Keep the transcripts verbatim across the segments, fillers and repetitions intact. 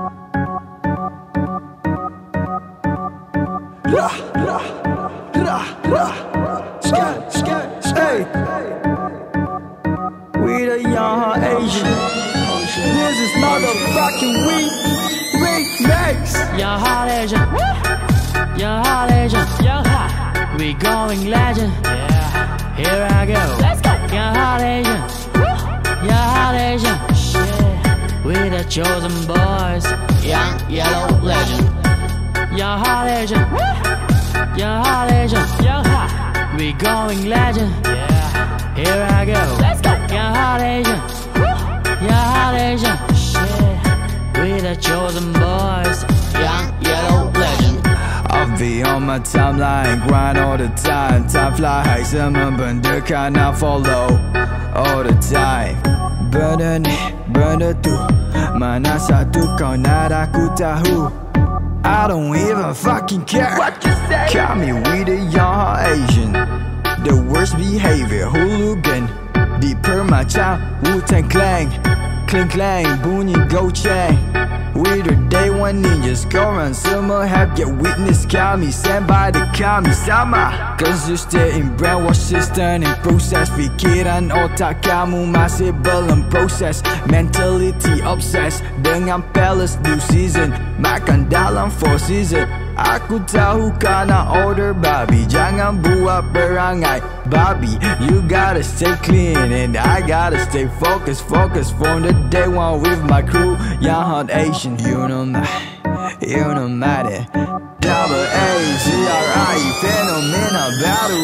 Rah, rah, rah, rah. Scat, scat, hey. We the young hot Asian. This is motherfucking weak, weak mix. Young hot Asian, young hot Asian, young hot. We going legend. Yeah. Here I go. Let's go. Young hot Asian, young hot Asian. Shit. We the chosen boys. Young yellow legend. Young hot Asian, young hot Asian, young hot. We going legend. Yeah. Here I go. Let's go. Young hot Asian, young hot Asian. Shit. We the chosen boys. Young yellow legend. I'll be on my timeline, grind all the time. Time fly high, some burn the kind I follow all the time. Burn the, burn the two. Mana satu kau nak aku tahu. I don't even fucking care. What you say? Call me we the young hot Asian. The worst behavior, hooligan. Deeper my child, Wu-Tang Clan. Clang clang, bunyi go chang. We the day one ninjas, go run summer. Have your witness, call me, stand by the call me sama. Cause you stay in brainwash system in process. Pikiran otak kamu masih belum proses. Mentality obsessed dengan palace new season. Makan dalam four season. Aku tahu kana order babi. Jangan buat perangai babi. You gotta stay clean and I gotta stay focused. Focused from the day one with my crew. Young hot Asian, you know my, you know my that. Double A, Z R I, phenomenal battle.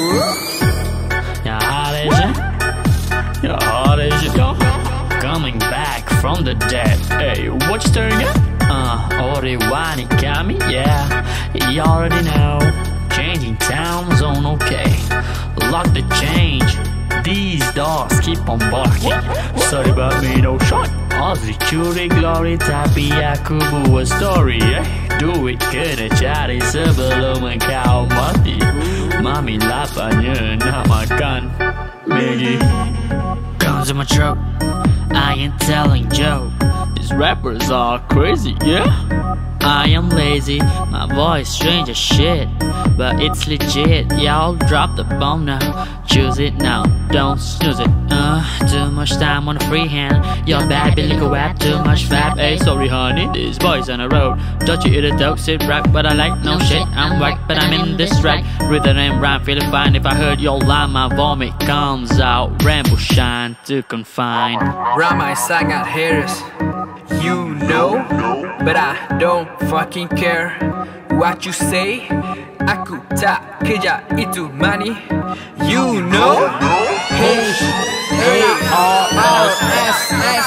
Young hot Asian, young hot Asian. Coming back from the dead. Hey, what you staring at? Uh, already whining got me, yeah. You already know. Changing time zone, okay. Lock the change. These dogs keep on barking. Sorry about me, no shot. Aussie curi glory tapi aku buat story, eh. Do it kena cari sebelum engkau mati. Mami laparnya nak makan Maggie. Guns in my throat, I ain't telling joke. These rappers are crazy, yeah. I am lazy, my voice strange as shit, but it's legit. Y'all drop the bomb now, choose it now, don't snooze it. Uh, too much time on the free hand. You're bad, be liquor wap, too much fab. Hey, sorry honey, these boys on the road. Don't you eat a dope, sit rap, but I like no shit. I'm whack, but I'm in this track. Rhythm and rhyme, feeling fine. If I heard your line, my vomit comes out. Rainbow shine to confine. Ramai sangat heres, you know, but I don't fucking care what you say. Aku tak kejar itu money, you know. Hey, A R R S S.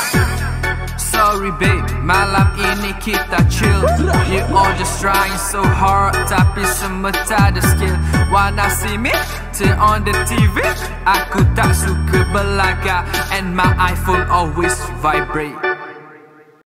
Sorry babe, malam ini kita chill. You all just trying so hard, tapi semua tak ada skill. Wanna see me? Turn on the T V. Aku tak suka belaga, and my iPhone always vibrate.